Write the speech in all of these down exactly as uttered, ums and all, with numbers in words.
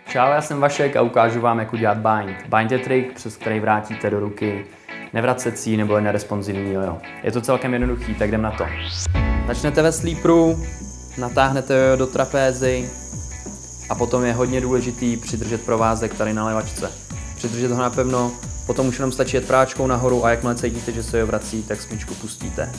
Čau, já jsem Vašek a ukážu vám, jak udělat bind. Bind je trik, přes který vrátíte do ruky nevracecí nebo neresponsivní jojo. Je to celkem jednoduchý, tak jdem na to. Začnete ve sleeperu, natáhnete jojo do trapézy a potom je hodně důležitý přidržet provázek tady na levačce. Přidržet ho napevno, potom už jenom stačí jet práčkou nahoru a jakmile cítíte, že se jo vrací, tak smyčku pustíte.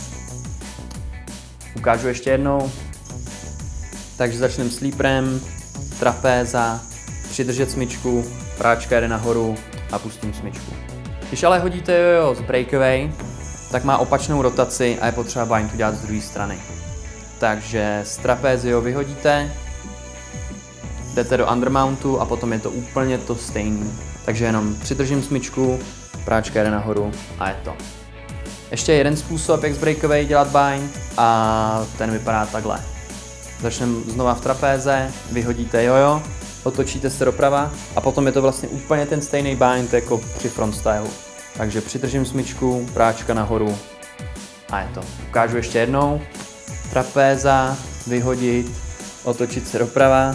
Ukážu ještě jednou. Takže začneme sleeperem, trapéza, přidržet smyčku, práčka jede nahoru a pustím smyčku. Když ale hodíte jojo z breakaway, tak má opačnou rotaci a je potřeba bind udělat z druhé strany. Takže z trapézy ho vyhodíte, jdete do undermountu a potom je to úplně to stejný. Takže jenom přidržím smyčku, práčka jede nahoru a je to. Ještě jeden způsob, jak z breakaway dělat bind a ten vypadá takhle. Začneme znova v trapéze, vyhodíte jojo, otočíte se doprava a potom je to vlastně úplně ten stejný bind jako při frontstylu. Takže přidržím smyčku, práčka nahoru a je to. Ukážu ještě jednou. Trapéza, vyhodit, otočit se doprava,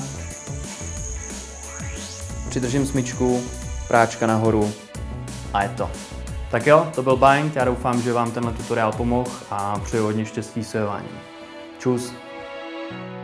přidržím smyčku, práčka nahoru a je to. Tak jo, to byl bind, já doufám, že vám tenhle tutoriál pomohl a přeju hodně štěstí s jojováním. Čus!